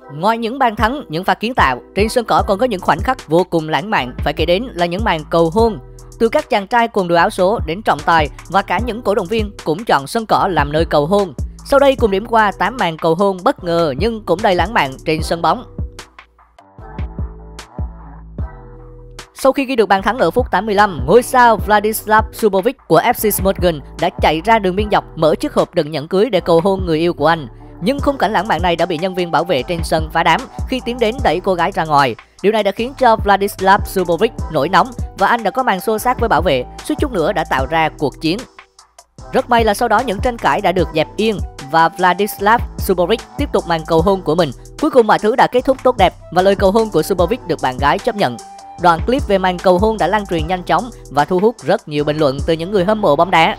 Ngoài những bàn thắng, những pha kiến tạo, trên sân cỏ còn có những khoảnh khắc vô cùng lãng mạn, phải kể đến là những màn cầu hôn. Từ các chàng trai quần đùi áo số đến trọng tài và cả những cổ động viên cũng chọn sân cỏ làm nơi cầu hôn. Sau đây cùng điểm qua 8 màn cầu hôn bất ngờ nhưng cũng đầy lãng mạn trên sân bóng. Sau khi ghi được bàn thắng ở phút 85, ngôi sao Vladislav Subovic của FC Smolgan đã chạy ra đường biên dọc mở chiếc hộp đựng nhẫn cưới để cầu hôn người yêu của anh. Nhưng khung cảnh lãng mạn này đã bị nhân viên bảo vệ trên sân phá đám khi tiến đến đẩy cô gái ra ngoài. Điều này đã khiến cho Vladislav Subovic nổi nóng và anh đã có màn xô xát với bảo vệ, suýt chút nữa đã tạo ra cuộc chiến. Rất may là sau đó những tranh cãi đã được dẹp yên và Vladislav Subovic tiếp tục màn cầu hôn của mình. Cuối cùng mọi thứ đã kết thúc tốt đẹp và lời cầu hôn của Subovic được bạn gái chấp nhận. Đoạn clip về màn cầu hôn đã lan truyền nhanh chóng và thu hút rất nhiều bình luận từ những người hâm mộ bóng đá.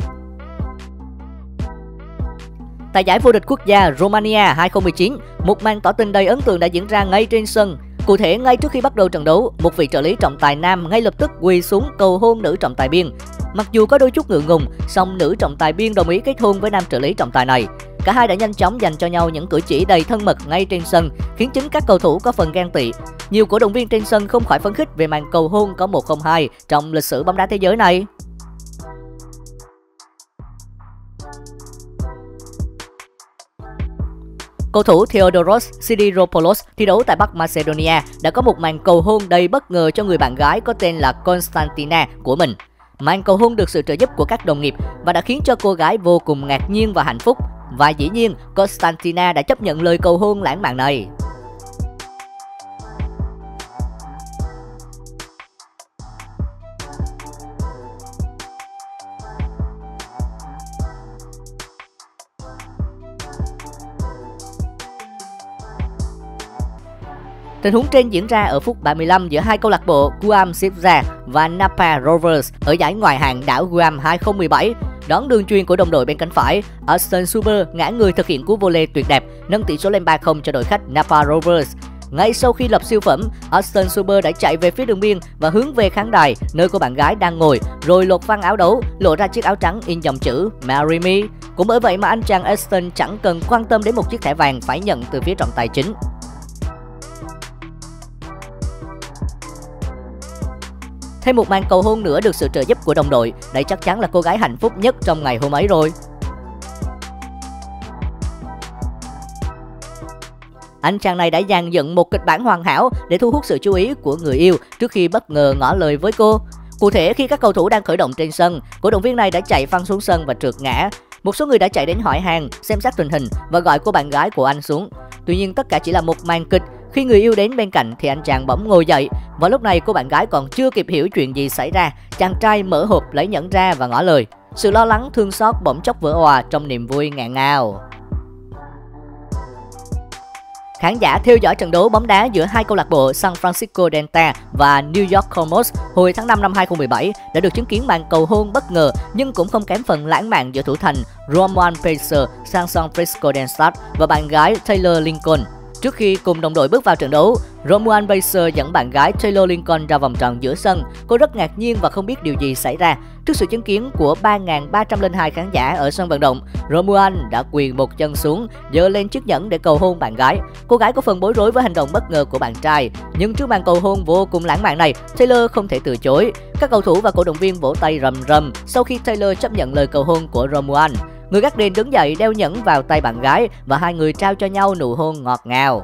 Tại giải vô địch quốc gia Romania 2019, một màn tỏ tình đầy ấn tượng đã diễn ra ngay trên sân. Cụ thể, ngay trước khi bắt đầu trận đấu, một vị trợ lý trọng tài nam ngay lập tức quỳ xuống cầu hôn nữ trọng tài biên. Mặc dù có đôi chút ngượng ngùng, song nữ trọng tài biên đồng ý kết hôn với nam trợ lý trọng tài này. Cả hai đã nhanh chóng dành cho nhau những cử chỉ đầy thân mật ngay trên sân, khiến chính các cầu thủ có phần ghen tị. Nhiều cổ động viên trên sân không khỏi phấn khích về màn cầu hôn có 102 trong lịch sử bóng đá thế giới này. Cầu thủ Theodoros Sidiropoulos thi đấu tại Bắc Macedonia đã có một màn cầu hôn đầy bất ngờ cho người bạn gái có tên là Constantina của mình. Màn cầu hôn được sự trợ giúp của các đồng nghiệp và đã khiến cho cô gái vô cùng ngạc nhiên và hạnh phúc. Và dĩ nhiên, Constantina đã chấp nhận lời cầu hôn lãng mạn này. Tình huống trên diễn ra ở phút 35 giữa hai câu lạc bộ Guam Sibza và Napa Rovers ở giải ngoại hạng đảo Guam 2017. Đón đường chuyền của đồng đội bên cánh phải, Austin Suber ngã người thực hiện cú volley tuyệt đẹp, nâng tỷ số lên 3-0 cho đội khách Napa Rovers. Ngay sau khi lập siêu phẩm, Austin Suber đã chạy về phía đường biên và hướng về khán đài nơi cô bạn gái đang ngồi, rồi lột phăng áo đấu, lộ ra chiếc áo trắng in dòng chữ Marry Me. Cũng bởi vậy mà anh chàng Austin chẳng cần quan tâm đến một chiếc thẻ vàng phải nhận từ phía trọng tài chính. Thêm một màn cầu hôn nữa được sự trợ giúp của đồng đội, đây chắc chắn là cô gái hạnh phúc nhất trong ngày hôm ấy rồi. Anh chàng này đã dàn dựng một kịch bản hoàn hảo để thu hút sự chú ý của người yêu trước khi bất ngờ ngỏ lời với cô. Cụ thể, khi các cầu thủ đang khởi động trên sân, cổ động viên này đã chạy phăng xuống sân và trượt ngã. Một số người đã chạy đến hỏi han, xem xét tình hình và gọi cô bạn gái của anh xuống. Tuy nhiên tất cả chỉ là một màn kịch. Khi người yêu đến bên cạnh thì anh chàng bỗng ngồi dậy và lúc này cô bạn gái còn chưa kịp hiểu chuyện gì xảy ra, chàng trai mở hộp lấy nhẫn ra và ngỏ lời. Sự lo lắng thương xót bỗng chốc vỡ òa trong niềm vui ngạn ngào. Khán giả theo dõi trận đấu bóng đá giữa hai câu lạc bộ San Francisco Delta và New York Cosmos hồi tháng 5 năm 2017 đã được chứng kiến màn cầu hôn bất ngờ nhưng cũng không kém phần lãng mạn giữa thủ thành Romuald Pacer San Francisco Delta và bạn gái Taylor Lincoln. Trước khi cùng đồng đội bước vào trận đấu, Romuald Pacer dẫn bạn gái Taylor Lincoln ra vòng tròn giữa sân. Cô rất ngạc nhiên và không biết điều gì xảy ra. Trước sự chứng kiến của 3.302 khán giả ở sân vận động, Romuald đã quỳ một chân xuống, giơ lên chiếc nhẫn để cầu hôn bạn gái. Cô gái có phần bối rối với hành động bất ngờ của bạn trai. Nhưng trước màn cầu hôn vô cùng lãng mạn này, Taylor không thể từ chối. Các cầu thủ và cổ động viên vỗ tay rầm rầm sau khi Taylor chấp nhận lời cầu hôn của Romuald. Người gác đền đứng dậy đeo nhẫn vào tay bạn gái và hai người trao cho nhau nụ hôn ngọt ngào.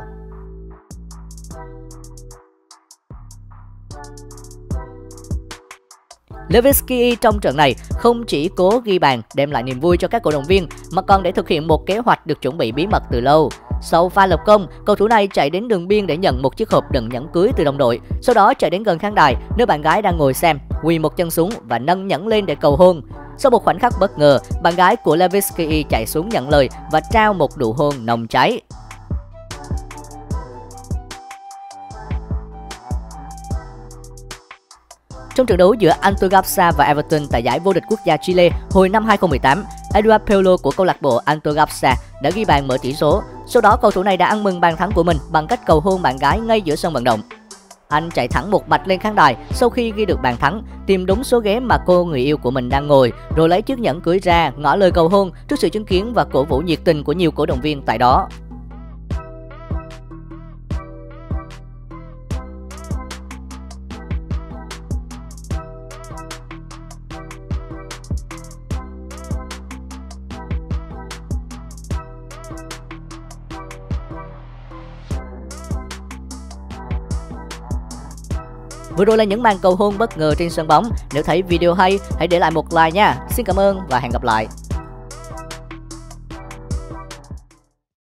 Lewicki trong trận này không chỉ cố ghi bàn đem lại niềm vui cho các cổ động viên mà còn để thực hiện một kế hoạch được chuẩn bị bí mật từ lâu. Sau pha lập công, cầu thủ này chạy đến đường biên để nhận một chiếc hộp đựng nhẫn cưới từ đồng đội. Sau đó chạy đến gần khán đài nơi bạn gái đang ngồi xem, quỳ một chân xuống và nâng nhẫn lên để cầu hôn. Sau một khoảnh khắc bất ngờ, bạn gái của Lewicki chạy xuống nhận lời và trao một nụ hôn nồng cháy. Trong trận đấu giữa Antofagasta và Everton tại giải vô địch quốc gia Chile hồi năm 2018, Eduardo Peolo của câu lạc bộ Antofagasta đã ghi bàn mở tỷ số. Sau đó, cầu thủ này đã ăn mừng bàn thắng của mình bằng cách cầu hôn bạn gái ngay giữa sân vận động. Anh chạy thẳng một mạch lên khán đài sau khi ghi được bàn thắng, tìm đúng số ghế mà cô người yêu của mình đang ngồi, rồi lấy chiếc nhẫn cưới ra, ngỏ lời cầu hôn trước sự chứng kiến và cổ vũ nhiệt tình của nhiều cổ động viên tại đó. Vừa rồi là những màn cầu hôn bất ngờ trên sân bóng. Nếu thấy video hay, hãy để lại một like nha. Xin cảm ơn và hẹn gặp lại.